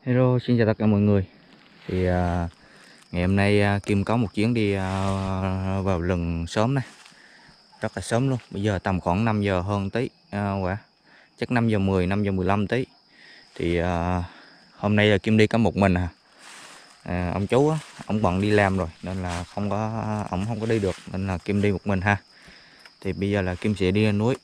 Hello, xin chào tất cả mọi người. Thì ngày hôm nay Kim có một chuyến đi vào rừng sớm này, rất là sớm luôn. Bây giờ tầm khoảng 5 giờ hơn tí, quả chắc 5 giờ 10, 5 giờ 15 tí. Thì hôm nay là Kim đi có một mình ông chú á, ông bận đi làm rồi nên là ông không có đi được nên là Kim đi một mình ha. Thì bây giờ là Kim sẽ đi lên núi.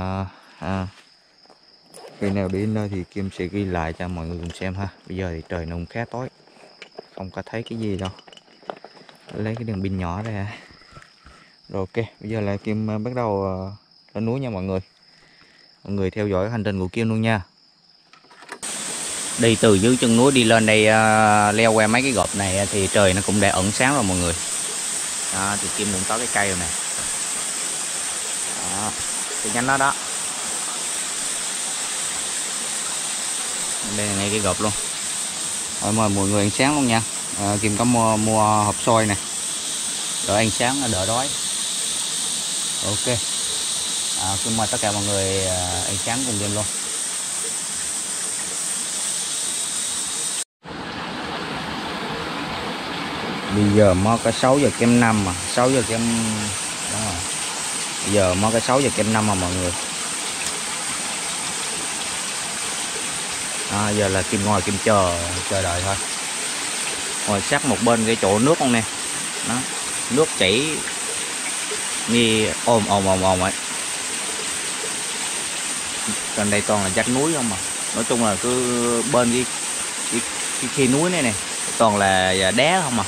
Khi nào đi đến nơi thì Kim sẽ ghi lại cho mọi người cùng xem ha. Bây giờ thì trời nó cũng khá tối, không có thấy cái gì đâu. Lấy cái đèn pin nhỏ ra. Rồi ok, bây giờ là Kim bắt đầu lên núi nha mọi người. Mọi người theo dõi hành trình của Kim luôn nha. Đi từ dưới chân núi đi lên đây, leo qua mấy cái gộp này thì trời nó cũng đã ẩn sáng rồi mọi người. Đó, thì Kim cũng có cái cây rồi nè. Đó, cái nhánh đó đó. Đây là ngay cái gộp luôn. Rồi mời mọi người ăn sáng luôn nha. Kim có mua hộp xôi nè, đỡ ăn sáng đỡ đói. Ok, Kim mời tất cả mọi người ăn sáng cùng Kim luôn. Bây giờ mới có 6 giờ kém 5 mà 6 giờ kém, đúng rồi, bây giờ mới có 6 giờ kém 5 mà mọi người. Giờ là Kim ngồi Kim chờ đợi thôi. Ngồi sát một bên cái chỗ nước không nè, đó, nước chảy nghe ồn ấy. Trên đây toàn là vách núi không mà, nói chung là cứ bên cái khi núi này nè toàn là đá không mà.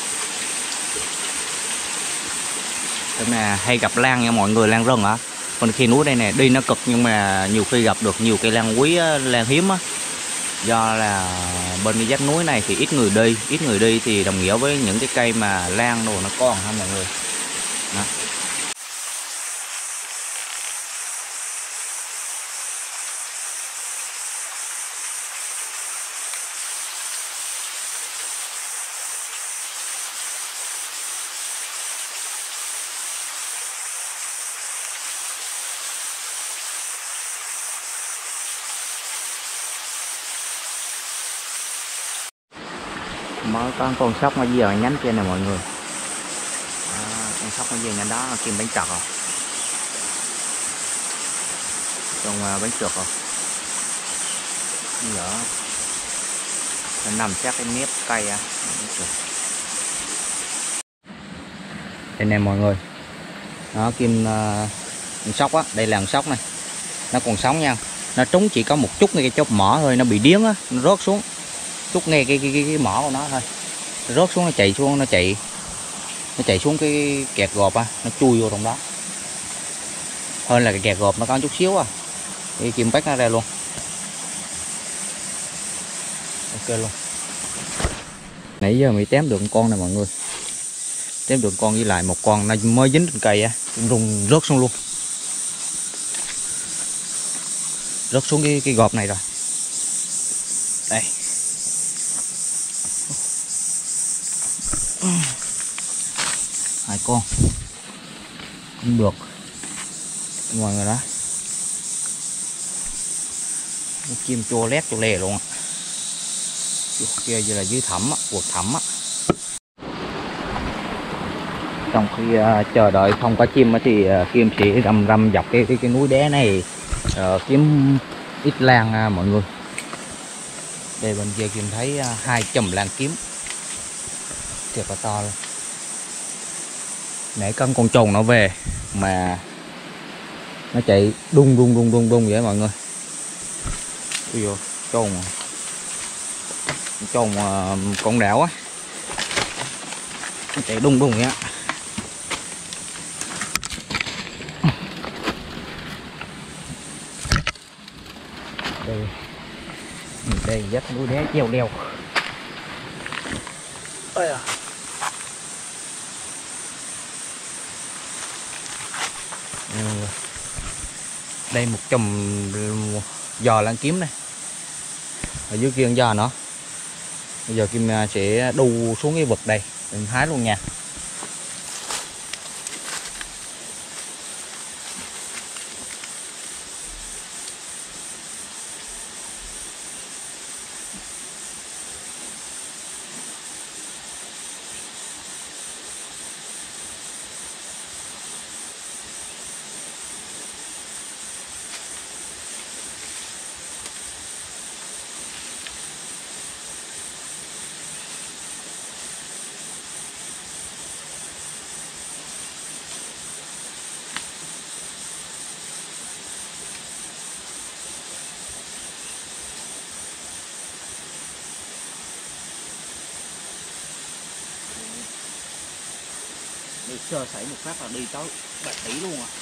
Thế là hay gặp lan nha mọi người, lan rừng á. Còn khi núi đây nè đi nó cực nhưng mà nhiều khi gặp được nhiều cây lan quý á, lan hiếm á. Do là bên cái vách núi này thì ít người đi thì đồng nghĩa với những cái cây mà lan đồ nó còn ha mọi người. Đó. Mới có con sóc ở giờ nhánh trên này mọi người. Con sóc ở giờ nhánh đó Kim bánh trật rồi. Con bánh trượt rồi. Giờ nó nằm sát cái mép cây á. Đây nè mọi người. Đó Kim con sóc á, đây là con sóc này. Nó còn sống nha. Nó trúng chỉ có một chút ngay cái chốt mỏ thôi, nó bị điếng á, nó rớt xuống. Chút nghe cái mỏ của nó thôi, rớt xuống, nó chạy xuống, nó chạy xuống cái kẹt gọp á, nó chui vô trong đó. Hơn là cái kẹt gọp nó có chút xíu à, thì Kim bắt nó ra luôn. Ok luôn. Nãy giờ mới tém được một con này mọi người, tém được con với lại một con nó mới dính trên cây á, rung rớt xuống luôn, rớt xuống cái gọp này rồi. Đây. Hai con cũng được mọi người đó. Chim chua lét chua lè luôn. Kia giờ là dưới thẳm á, quật thẳm á. Trong khi chờ đợi không có chim thì Kim sẽ răm dọc cái núi đá này kiếm ít lan mọi người. Đây bên kia Kim thấy 2 chùm lan kiếm thiệt là to luôn. Nãy con trồn nó về mà nó chạy đung vậy mọi người. Ui dồi, trồn con đảo á, nó chạy đung vậy á. Đây dắt núi đá treo leo. Đây một chùm giò lan kiếm này, ở dưới kia con giò nữa. Bây giờ Kim sẽ đu xuống cái vực đây mình hái luôn nha. Đi sơ sẩy một phát là đi tới bạc tỷ luôn à.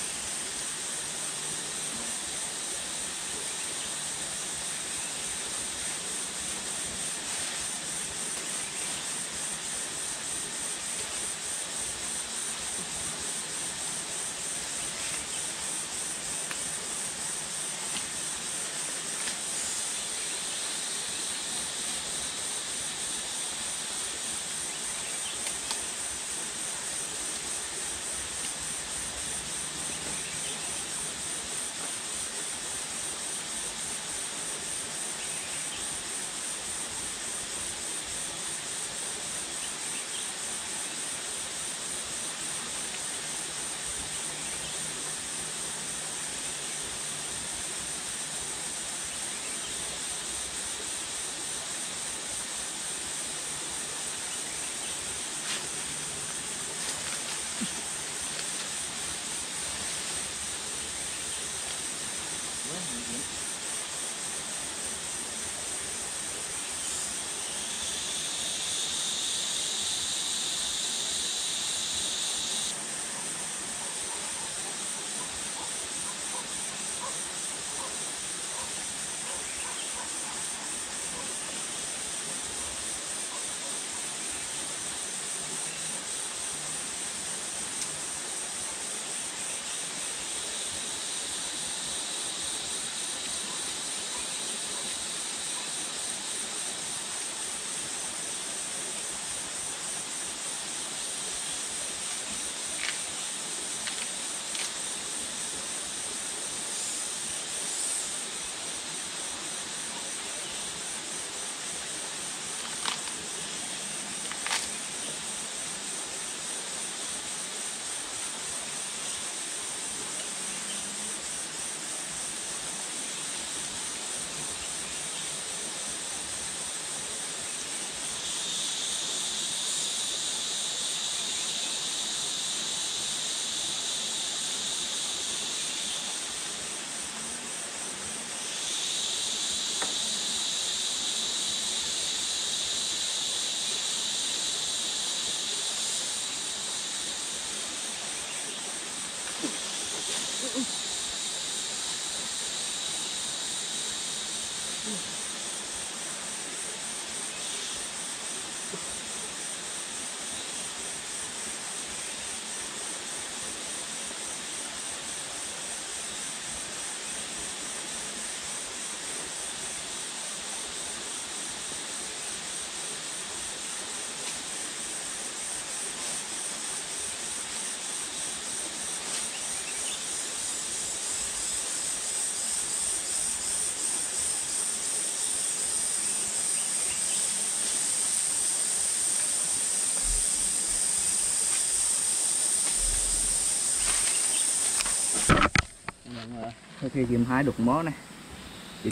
Sau khi Kim hái được mớ này thì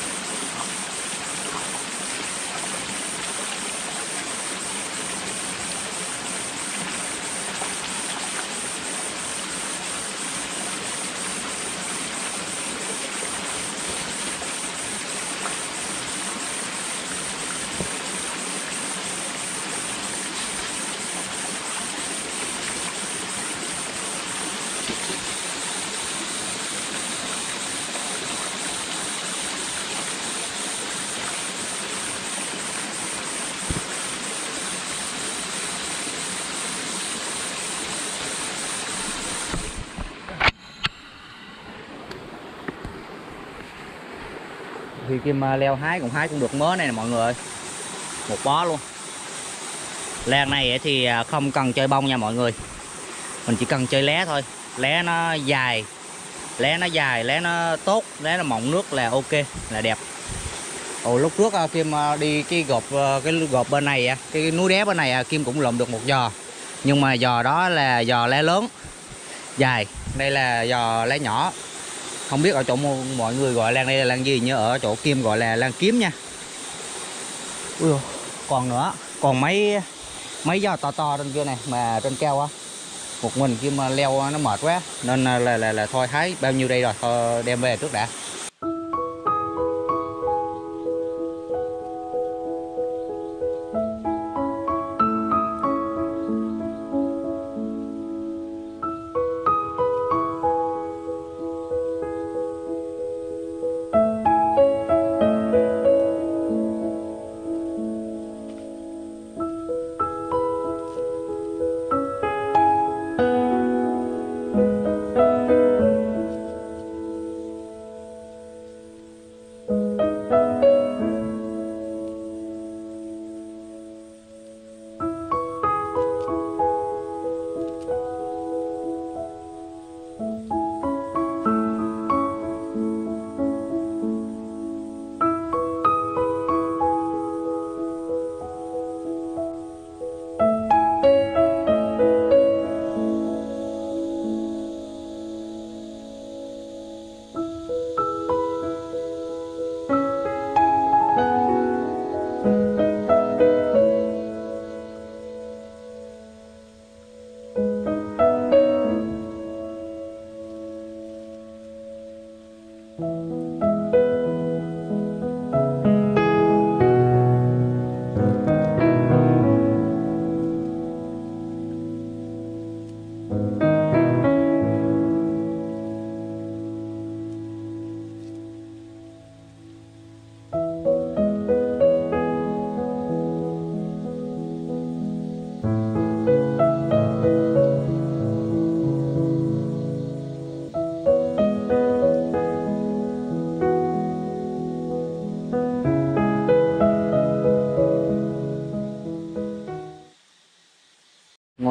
Kim leo hái cũng được mớ này nè mọi người ơi, một bó luôn. Lan này thì không cần chơi bông nha mọi người, mình chỉ cần chơi lé thôi. Lé nó dài, lé nó tốt, lé nó mọng nước là ok, là đẹp. Lúc trước Kim đi cái gộp bên này, cái núi đá bên này Kim cũng lượm được một giò, nhưng mà giò đó là giò lé lớn dài, đây là giò lé nhỏ. Không biết ở chỗ mọi người gọi lan đây là lan gì, như ở chỗ Kim gọi là lan kiếm nha. Ui, còn nữa, còn mấy giò to trên kia này, mà trên cao á một mình Kim leo nó mệt quá nên là thôi hái bao nhiêu đây rồi, thôi đem về trước đã.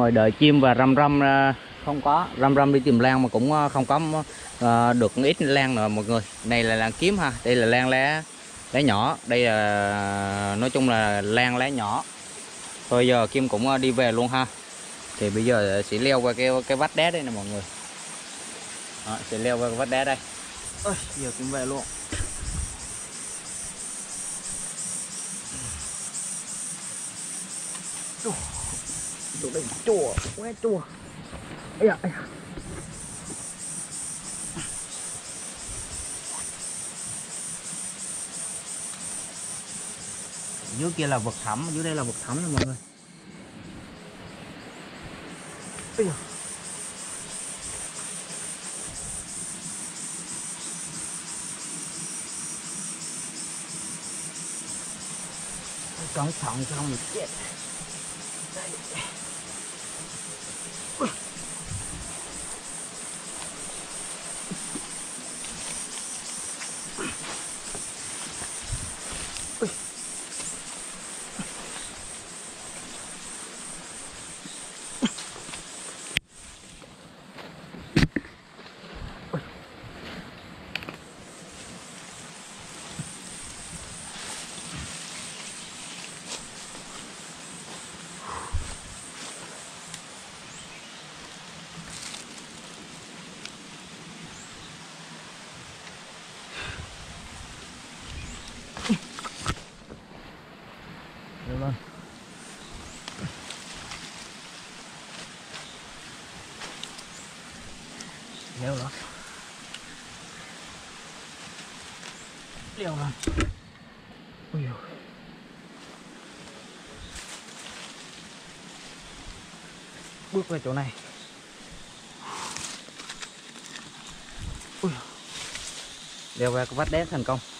rồi đợi chim và răm răm không có, răm răm đi tìm lan mà cũng không có được ít lan nữa mọi người. Đây là lan kiếm ha, đây là lan lá nhỏ, đây là nói chung là lan lá nhỏ. Thôi giờ Kim cũng đi về luôn ha. Thì bây giờ sẽ leo qua cái vách đá đây nè mọi người. Đó, sẽ leo qua cái vách đá đây. Ôi, giờ Kim về luôn. Chỗ đây chua, quá chua. Ây da, ây da. Dưới kia là vực thẳm, dưới đây là vực thẳm nha mọi người. Ây da. Cẩn thận không mình chết. Đây. Leo lên. Leo lên. Leo lên. Ui dồi. Bước về chỗ này. Ui. Leo qua cái vách đá thành công.